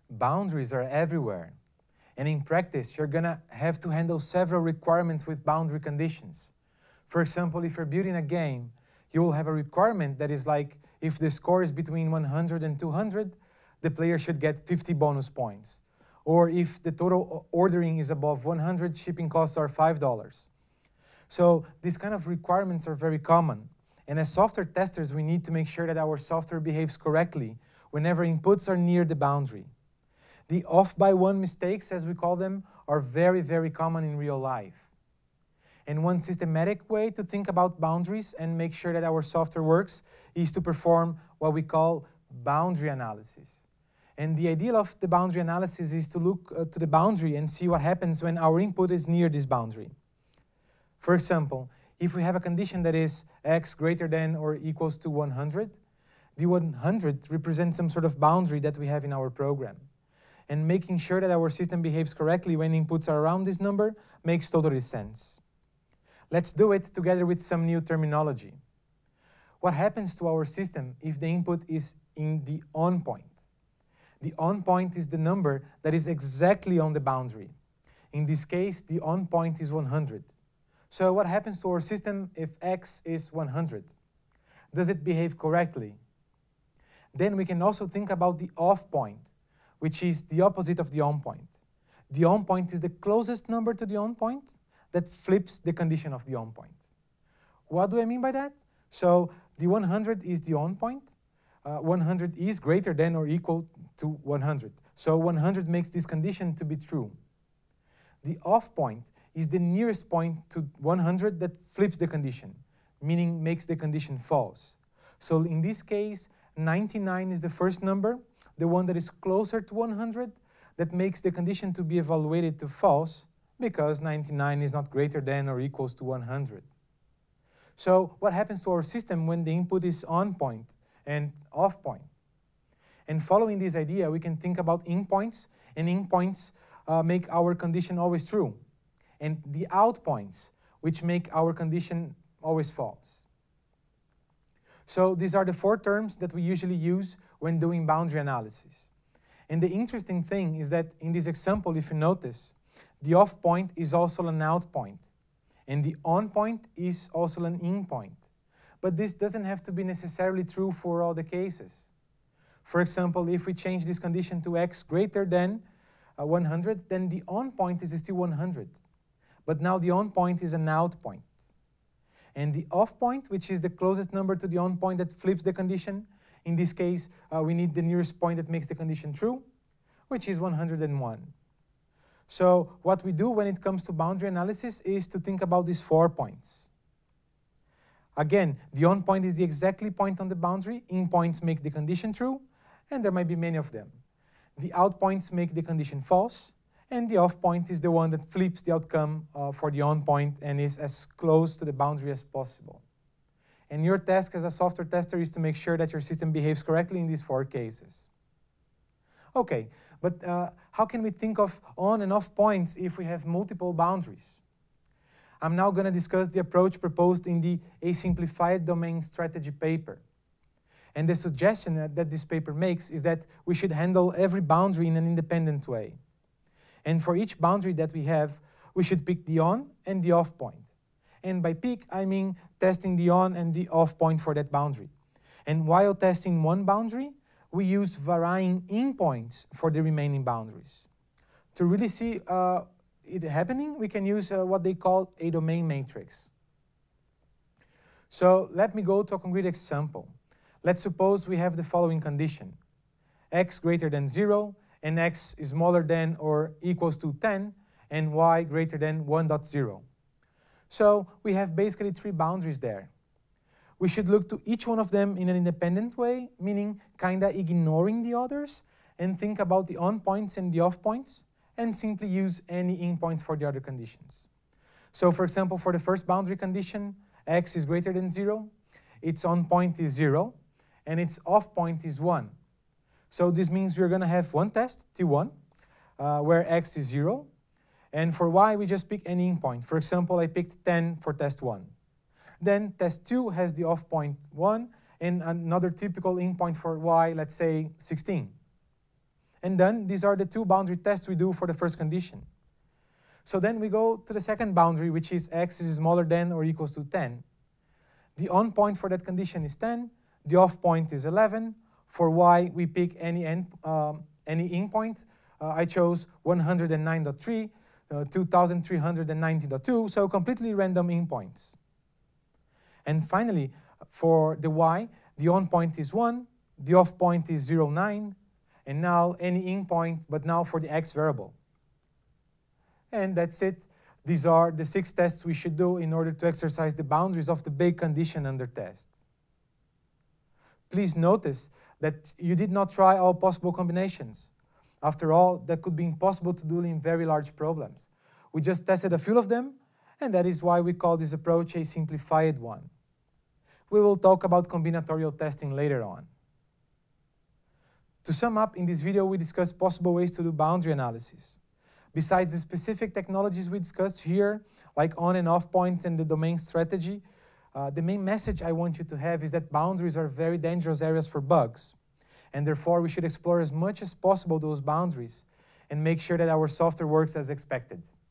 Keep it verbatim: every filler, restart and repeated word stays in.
Boundaries are everywhere. And in practice, you're gonna have to handle several requirements with boundary conditions. For example, if you're building a game, you will have a requirement that is like, if the score is between one hundred and two hundred, the player should get fifty bonus points. Or if the total ordering is above one hundred, shipping costs are five dollars. So these kind of requirements are very common. And as software testers, we need to make sure that our software behaves correctly whenever inputs are near the boundary. The off by one mistakes, as we call them, are very, very common in real life. And one systematic way to think about boundaries and make sure that our software works is to perform what we call boundary analysis. And the idea of the boundary analysis is to look uh, to the boundary and see what happens when our input is near this boundary. For example, if we have a condition that is x greater than or equals to one hundred, the one hundred represents some sort of boundary that we have in our program. And making sure that our system behaves correctly when inputs are around this number makes totally sense. Let's do it together with some new terminology. What happens to our system if the input is in the on point? The on point is the number that is exactly on the boundary. In this case, the on point is one hundred. So what happens to our system if x is one hundred? Does it behave correctly? Then we can also think about the off point, which is the opposite of the on point. The on point is the closest number to the on point that flips the condition of the on point. What do I mean by that? So the one hundred is the on point. Uh, one hundred is greater than or equal to one hundred. So one hundred makes this condition to be true. The off point is the nearest point to one hundred that flips the condition, meaning makes the condition false. So in this case, ninety-nine is the first number, the one that is closer to one hundred, that makes the condition to be evaluated to false, because ninety-nine is not greater than or equals to one hundred. So what happens to our system when the input is on point and off point? And following this idea, we can think about in points, and in points uh, make our condition always true, and the out points, which make our condition always false. So these are the four terms that we usually use when doing boundary analysis. And the interesting thing is that in this example, if you notice, the off point is also an out point, and the on point is also an in point. But this doesn't have to be necessarily true for all the cases. For example, if we change this condition to x greater than uh, one hundred, then the on point is still one hundred. But now the on point is an out point. And the off point, which is the closest number to the on point that flips the condition, in this case, uh, we need the nearest point that makes the condition true, which is one hundred and one. So what we do when it comes to boundary analysis is to think about these four points. Again, the on point is the exactly point on the boundary. In points make the condition true, and there might be many of them. The out points make the condition false, and the off point is the one that flips the outcome uh, for the on point and is as close to the boundary as possible. And your task as a software tester is to make sure that your system behaves correctly in these four cases. Okay, but uh, how can we think of on and off points if we have multiple boundaries? I'm now going to discuss the approach proposed in the A Simplified Domain Strategy paper. And the suggestion that, that this paper makes is that we should handle every boundary in an independent way. And for each boundary that we have, we should pick the on and the off point. And by pick, I mean testing the on and the off point for that boundary. And while testing one boundary, we use varying in points for the remaining boundaries. To really see uh, it happening, we can use uh, what they call a domain matrix. So let me go to a concrete example. Let's suppose we have the following condition: x greater than zero, and x is smaller than or equals to ten, and y greater than one point zero. So we have basically three boundaries there. We should look to each one of them in an independent way, meaning kinda ignoring the others, and think about the on points and the off points, and simply use any in points for the other conditions. So for example, for the first boundary condition, x is greater than zero, its on point is zero, and its off point is one. So this means we're gonna have one test, T one, uh, where x is zero, and for y, we just pick any in point. For example, I picked ten for test one. Then test two has the off point one, and another typical in point for y, let's say sixteen. And then these are the two boundary tests we do for the first condition. So then we go to the second boundary, which is x is smaller than or equals to ten. The on point for that condition is ten. The off point is eleven. For y, we pick any, end, um, any in point. Uh, I chose one hundred nine point three, uh, two thousand three hundred ninety point two, so completely random in points. And finally, for the y, the on point is one, the off point is zero point nine, and now any in point, but now for the x variable. And that's it. These are the six tests we should do in order to exercise the boundaries of the big condition under test. Please notice that you did not try all possible combinations. After all, that could be impossible to do in very large problems. We just tested a few of them, and that is why we call this approach a simplified one. We will talk about combinatorial testing later on. To sum up, in this video we discussed possible ways to do boundary analysis. Besides the specific technologies we discussed here, like on and off points and the domain strategy, uh, the main message I want you to have is that boundaries are very dangerous areas for bugs. And therefore, we should explore as much as possible those boundaries and make sure that our software works as expected.